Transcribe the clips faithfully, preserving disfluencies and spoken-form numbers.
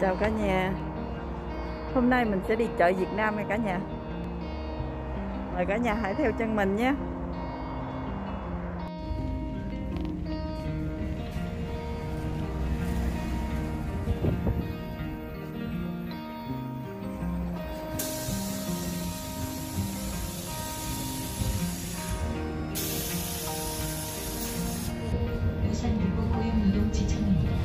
Chào cả nhà. Hôm nay mình sẽ đi chợ Việt Nam nha cả nhà. Mời cả nhà hãy theo chân mình nhé. 부산 육구 고용 이동 지청입니다.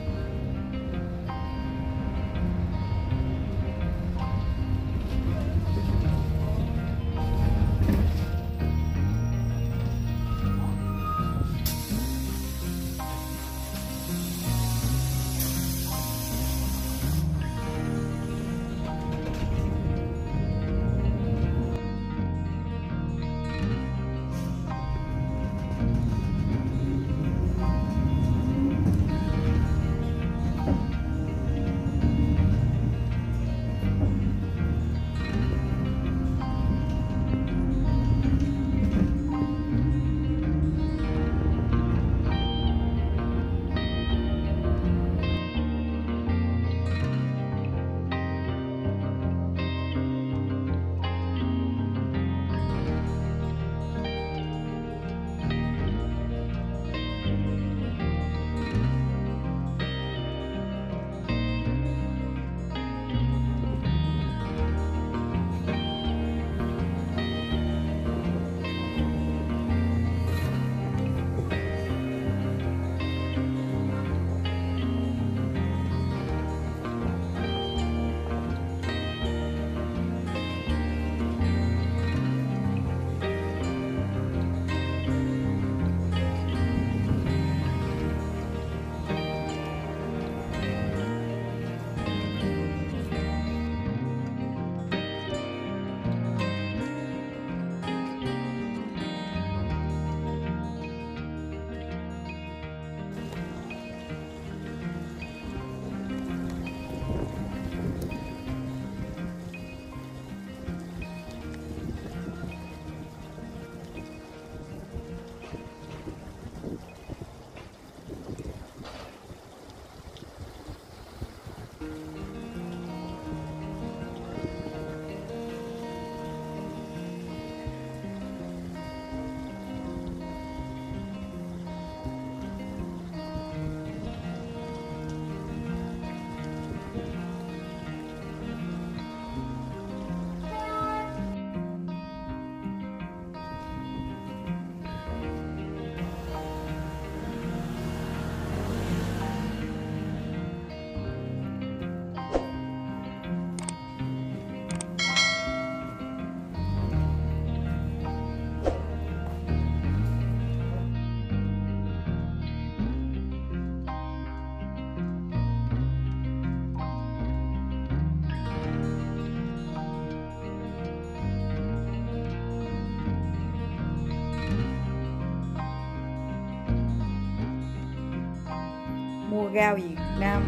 Mua rau Việt Nam.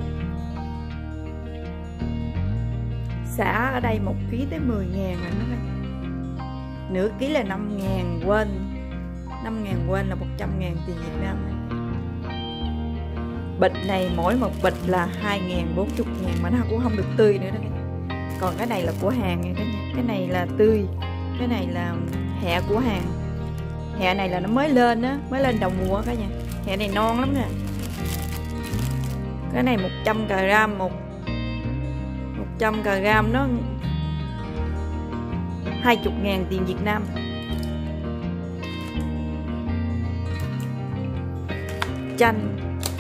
Xả ở đây một ký tới mười ngàn rồi đó. Nửa ký là năm ngàn, quên năm ngàn, quên là một trăm ngàn tiền Việt Nam này. Bịch này mỗi một bịch là hai ngàn, bốn mươi ngàn mà nó cũng không được tươi nữa đó. Còn cái này là của hàng nha cả nhà. Cái này là tươi, cái này là hẹ của hàng. Hẹ này là nó mới lên á, mới lên đầu mùa cả nhà. Hẹ này non lắm nè. Cái này một trăm gram, một một trăm gram nó hai mươi ngàn tiền Việt Nam. Chanh,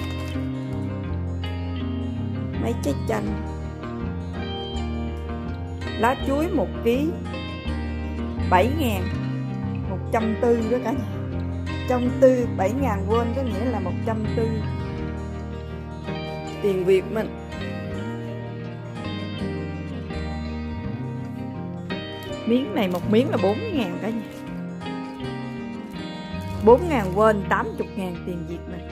mấy trái chanh. Lá chuối một ký bảy ngàn, một trăm tư đó cả nhà. Trong tư bảy ngàn, quên, có nghĩa là một trăm tư tiền Việt mình. Miếng này một miếng là bốn ngàn cả nhà. bốn ngàn, quên, tám mươi ngàn tiền Việt mình.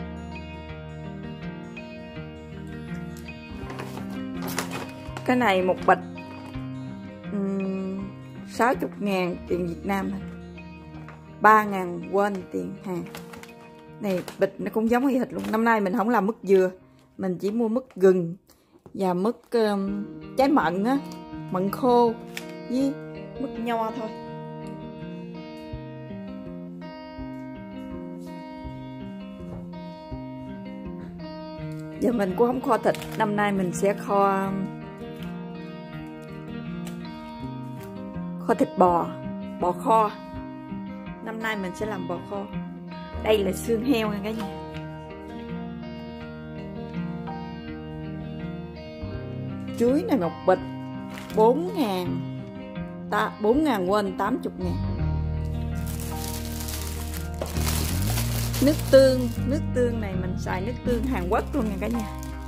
Cái này một bịch um, sáu mươi ngàn tiền Việt Nam. ba ngàn, quên, tiền hàng. Này bịch nó cũng giống như thịt luôn. Năm nay mình không làm mứt dừa, mình chỉ mua mứt gừng và mứt um, trái mận á, mận khô với mứt nho thôi. Giờ mình cũng không kho thịt, năm nay mình sẽ kho kho thịt bò, bò kho. Năm nay mình sẽ làm bò kho. Đây là xương heo nha cả nhà. Chuối này một bịch bốn ngàn, ta bốn ngàn quên tám mươi ngàn. Nước tương, nước tương này mình xài nước tương Hàn Quốc luôn nha cả nhà.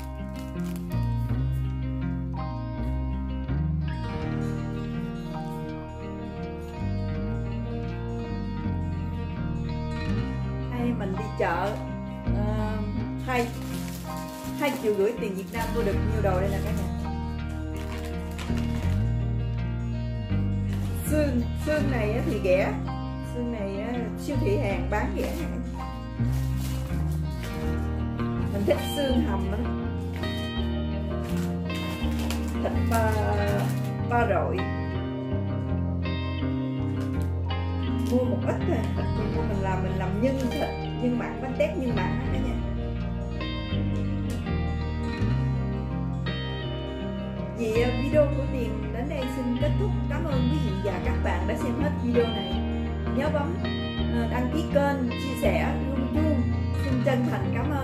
Hay mình đi chợ uh, hai hai triệu rưỡi tiền Việt Nam mua được nhiều đồ đây là cả nhà. Xương, xương này thì rẻ, xương này siêu thị Hàn bán rẻ. Mình thích xương hầm đó. Thịt ba, ba rọi. Mua một ít thôi, thịt của mình làm mình làm nhân thịt, nhân mặn, bánh tét nhân mặn cả nhà. Vì video của Tiền đến đây xin kết thúc. Cảm ơn quý vị và các bạn đã xem hết video này. Nhớ bấm đăng ký kênh, chia sẻ, rung chuông. Xin chân thành cảm ơn.